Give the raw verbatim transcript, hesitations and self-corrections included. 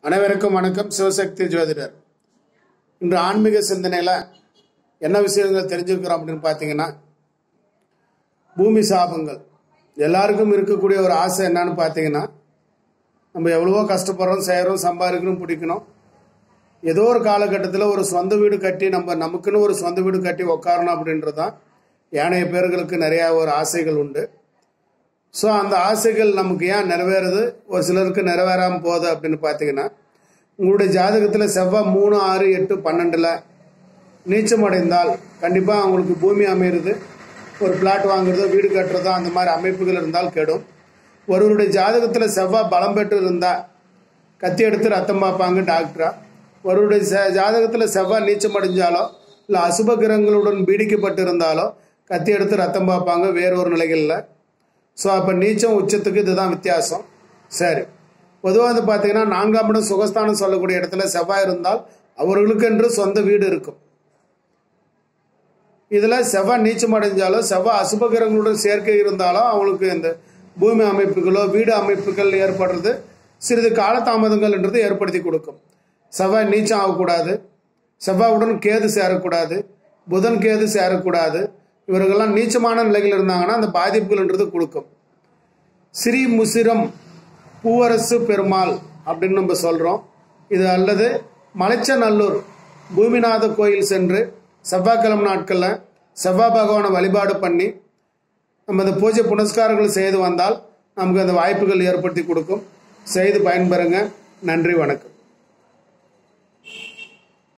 அனைவருக்கும் வணக்கம். சிவசக்தி ஜோதிடர். இன்று ஆன்மீக சிந்தனையில் என்ன விஷயங்கள் தெரிஞ்சுக்கிறோம் அப்படின்னு பார்த்தீங்கன்னா, பூமி சாபங்கள் எல்லாருக்கும் இருக்கக்கூடிய ஒரு ஆசை என்னன்னு பார்த்தீங்கன்னா, நம்ம எவ்வளவோ கஷ்டப்படுறோம், செய்கிறோம், சம்பாதிக்கணும், பிடிக்கணும். ஏதோ ஒரு காலகட்டத்தில் ஒரு சொந்த வீடு கட்டி நம்ம நமக்குன்னு ஒரு சொந்த வீடு கட்டி உக்காரணும் அப்படின்றது தான் ஏனைய பேர்களுக்கு நிறையா ஒரு ஆசைகள் உண்டு. ஸோ அந்த ஆசைகள் நமக்கு ஏன் நிறைவேறுது, ஒரு சிலருக்கு நிறைவேறாமல் போகுது அப்படின்னு பார்த்தீங்கன்னா, உங்களுடைய ஜாதகத்தில் செவ்வாய் மூணு ஆறு எட்டு பன்னெண்டில் நீச்சம் அடைந்தால் கண்டிப்பாக அவங்களுக்கு பூமி அமைகிறது, ஒரு பிளாட் வாங்குறதோ வீடு கட்டுறதோ அந்த மாதிரி அமைப்புகள் இருந்தால் கெடும். ஒருவருடைய ஜாதகத்தில் செவ்வாய் பலம் பெற்று இருந்தால் கத்தி எடுத்து ரத்தம் பார்ப்பாங்க டாக்டரா. ஒருவருடைய ஜாதகத்தில் செவ்வாய் நீச்சம் அடைஞ்சாலோ இல்லை அசுப கிரகங்களுடன் பீடிக்கப்பட்டு இருந்தாலோ கத்தி எடுத்து ரத்தம் பார்ப்பாங்க வேறு ஒரு நிலைகளில். ஸோ அப்போ நீச்சம் உச்சத்துக்கு இதுதான் வித்தியாசம். சரி, பொதுவாக வந்து பார்த்தீங்கன்னா நான்காம் இடம் சுகஸ்தானம் சொல்லக்கூடிய இடத்துல செவ்வாய் இருந்தால் அவர்களுக்கு என்று சொந்த வீடு இருக்கும். இதில் செவ்வாய் நீச்சம் அடைஞ்சாலோ செவ்வாய் அசுபகிரகங்களுடன் சேர்க்கை இருந்தாலோ அவங்களுக்கு இந்த பூமி அமைப்புகளோ வீடு அமைப்புகள் ஏற்படுறது சிறிது காலதாமதங்கள் என்றது ஏற்படுத்தி கொடுக்கும். செவ்வாய் நீச்சம் ஆகக்கூடாது, செவ்வாயுடன் கேது சேரக்கூடாது, புதன் கேது சேரக்கூடாது. இவர்கள்லாம் நீச்சமான நிலையில் இருந்தாங்கன்னா அந்த பாதிப்புகள்ன்றது கொடுக்கும். ஸ்ரீ முசிரம் பூவரசு பெருமாள் அப்படின்னு நம்ம சொல்கிறோம். இது அல்லது மலைச்சநல்லூர் பூமிநாத கோயில் சென்று செவ்வாய்க்கிழமை நாட்களில் செவ்வாய் பகவானை வழிபாடு பண்ணி நம்ம இந்த பூஜை புனஸ்காரங்கள் செய்து வந்தால் நமக்கு அந்த வாய்ப்புகள் ஏற்படுத்தி கொடுக்கும். செய்து பயன்பெறுங்க. நன்றி, வணக்கம்.